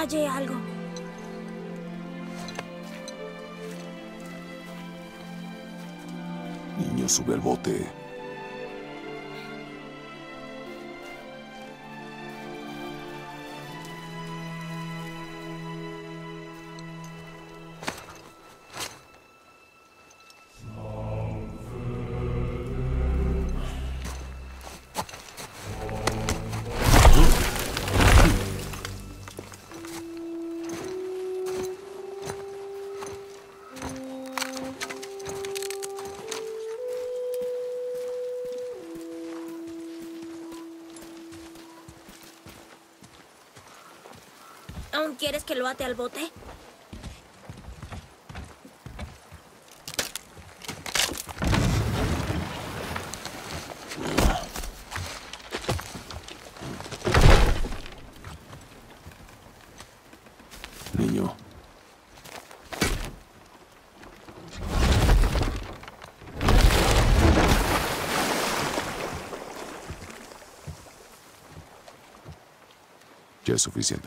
Hallé algo. Niño, sube al bote. ¿Aún quieres que lo ate al bote? Niño. Ya es suficiente.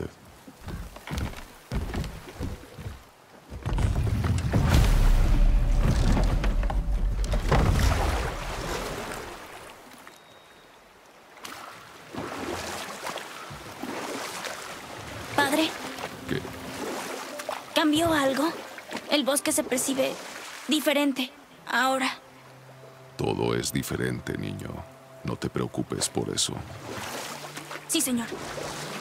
Padre, ¿Qué? ¿cambió algo? El bosque se percibe diferente ahora. Todo es diferente, niño. No te preocupes por eso. Sí, señor.